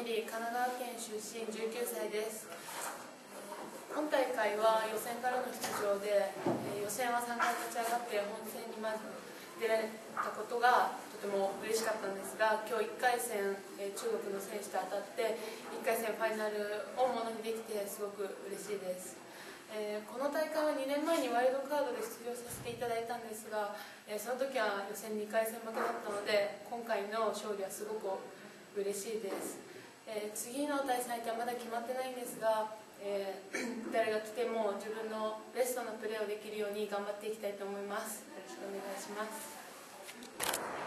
メリー、神奈川県出身19歳です。今大会は予選からの出場で、予選は3回勝ち上がって本戦にまず出られたことがとても嬉しかったんですが、今日1回戦、中国の選手と当たって1回戦ファイナルをものにできてすごく嬉しいです。この大会は2年前にワイルドカードで出場させていただいたんですが、その時は予選2回戦負けだったので、今回の勝利はすごく嬉しいです。次の対戦相手はまだ決まってないんですが、誰が来ても自分のベストなプレーをできるように頑張っていきたいと思います。よろしくお願いします。